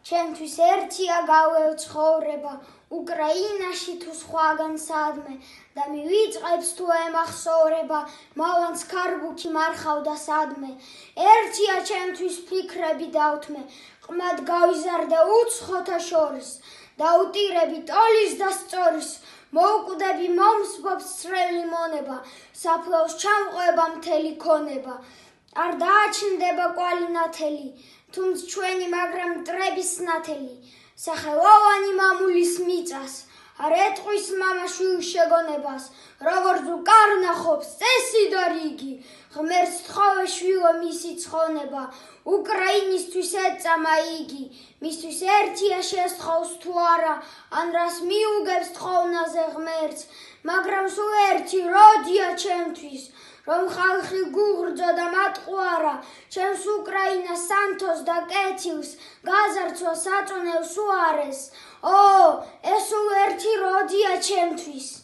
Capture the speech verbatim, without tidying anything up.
ჩემთვის ერთია გავეცხოვრება უკრაინაში თუ სხვაგან სადმე და მივიწყებს თუ ემახსოვრება მავანც ქარბუქი მარხავდა სადმე ერთია ჩემთვის ფიქრები დავთმე ყმად გავიზარდე უცხოთა შორის დაუტირები ტოლის და სწორის მოვკვდები მომსბობს წრელი მონება საფლავს ჩამყვება მთელი ქონება არ დააჩნდება კვალი ნათელი თუმც ჩვენი მაგრამ მტრების ნათელი სახელოვანი მამულის მიწას არ ეტყვის მამა შვილს შეგონებას როგორც უკარნახობს წესი და რიგი ღმერთს თხოვე შვილო მისი ცხონება უკრაინისთვის ეწამა იგი მისთვის ერთია შესთხოვს თუ არა ან რას მიუგებს თხოვნაზე ღმერთს მაგრამ სულ ერთი როდია ჩემთვის რომ ხალხი გუღრძო და მატყუარა ჩემს უკრაინას სანთოს და კეთილს გაზარცვა საწუნელს უარეს ო ეს სულ ერთი როდია ჩემთვის